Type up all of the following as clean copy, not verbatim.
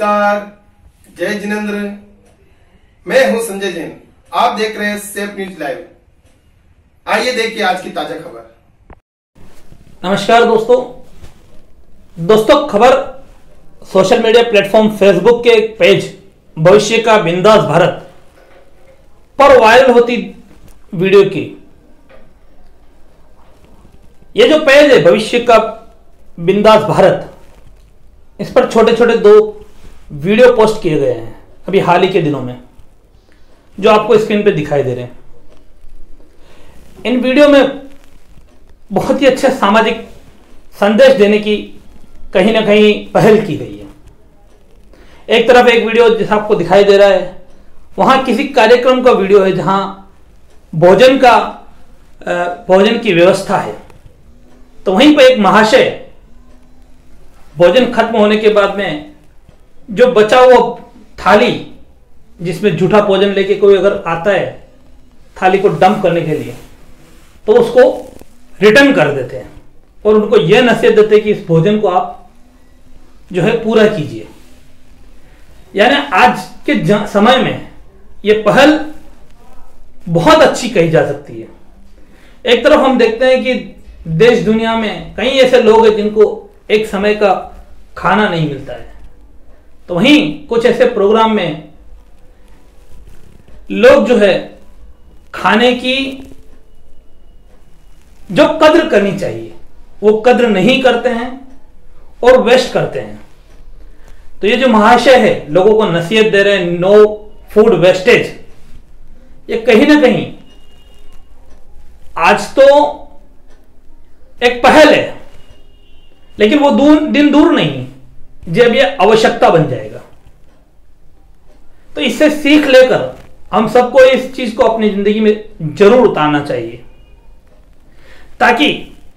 नमस्कार, जय जिनेंद्र। मैं हूं संजय जैन। आप देख रहे हैं सेफ न्यूज लाइव। आइए देखिए आज की ताजा खबर। नमस्कार दोस्तों, खबर सोशल मीडिया प्लेटफॉर्म फेसबुक के एक पेज भविष्य का बिंदास भारत पर वायरल होती वीडियो की। ये जो पेज है भविष्य का बिंदास भारत, इस पर छोटे छोटे 2 वीडियो पोस्ट किए गए हैं अभी हाल ही के दिनों में, जो आपको स्क्रीन पे दिखाई दे रहे हैं। इन वीडियो में बहुत ही अच्छे सामाजिक संदेश देने की कहीं ना कहीं पहल की गई है। एक तरफ एक वीडियो जैसा आपको दिखाई दे रहा है, वहां किसी कार्यक्रम का वीडियो है जहां भोजन की व्यवस्था है। तो वहीं पर एक महाशय भोजन खत्म होने के बाद में जो बचा हुआ थाली, जिसमें जूठा भोजन लेके कोई अगर आता है थाली को डंप करने के लिए, तो उसको रिटर्न कर देते हैं और उनको यह नसीहत देते हैं कि इस भोजन को आप जो है पूरा कीजिए। यानी आज के समय में यह पहल बहुत अच्छी कही जा सकती है। एक तरफ हम देखते हैं कि देश दुनिया में कई ऐसे लोग हैं जिनको एक समय का खाना नहीं मिलता है, तो वहीं कुछ ऐसे प्रोग्राम में लोग जो है खाने की जो कद्र करनी चाहिए वो कद्र नहीं करते हैं और वेस्ट करते हैं। तो ये जो महाशय है लोगों को नसीहत दे रहे हैं, नो फूड वेस्टेज, ये कहीं ना कहीं आज तो एक पहल है, लेकिन वो दिन दूर नहीं जब ये आवश्यकता बन जाएगा। तो इससे सीख लेकर हम सबको इस चीज को अपनी जिंदगी में जरूर उतारना चाहिए, ताकि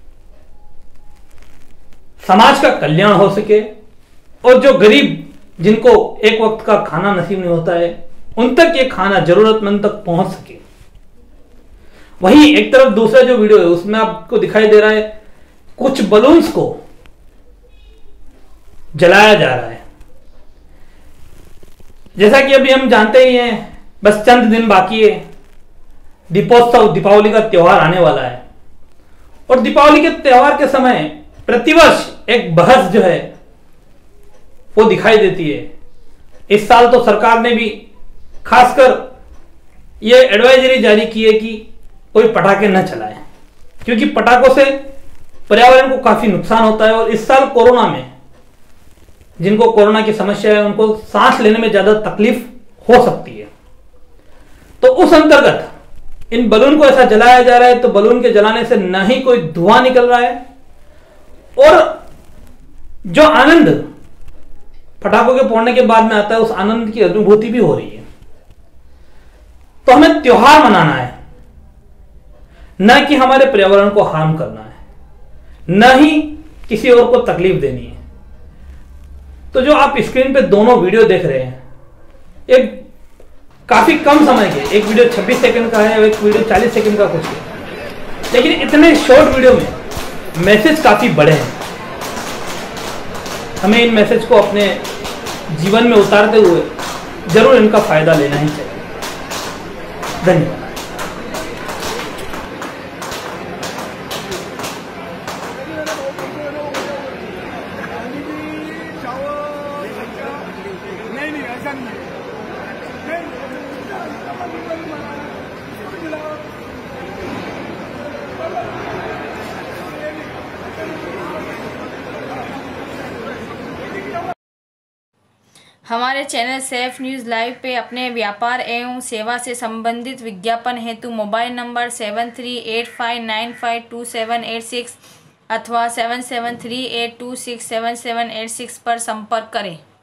समाज का कल्याण हो सके और जो गरीब जिनको एक वक्त का खाना नसीब नहीं होता है, उन तक ये खाना जरूरतमंद तक पहुंच सके। वहीं एक तरफ दूसरा जो वीडियो है उसमें आपको दिखाई दे रहा है कुछ बलून्स को जलाया जा रहा है। जैसा कि अभी हम जानते ही हैं, बस चंद दिन बाकी है, दीपोत्सव दीपावली का त्योहार आने वाला है। और दीपावली के त्योहार के समय प्रतिवर्ष एक बहस जो है वो दिखाई देती है। इस साल तो सरकार ने भी खासकर ये एडवाइजरी जारी की है कि कोई पटाखे न चलाए, क्योंकि पटाखों से पर्यावरण को काफी नुकसान होता है। और इस साल कोरोना में जिनको कोरोना की समस्या है उनको सांस लेने में ज्यादा तकलीफ हो सकती है। तो उस अंतर्गत इन बलून को ऐसा जलाया जा रहा है, तो बलून के जलाने से न ही कोई धुआं निकल रहा है और जो आनंद पटाखों के फोड़ने के बाद में आता है, उस आनंद की अनुभूति भी हो रही है। तो हमें त्योहार मनाना है, न कि हमारे पर्यावरण को हार्म करना है, न ही किसी और को तकलीफ देनी है। तो जो आप स्क्रीन पे दोनों वीडियो देख रहे हैं, एक काफी कम समय के, एक वीडियो 26 सेकंड का है और एक वीडियो 40 सेकंड का कुछ है, लेकिन इतने शॉर्ट वीडियो में मैसेज काफी बड़े हैं। हमें इन मैसेज को अपने जीवन में उतारते हुए जरूर इनका फायदा लेना ही चाहिए। धन्यवाद। हमारे चैनल सेफ न्यूज़ लाइव पे अपने व्यापार एवं सेवा से संबंधित विज्ञापन हेतु मोबाइल नंबर 7385952786 अथवा 7738267786 पर संपर्क करें।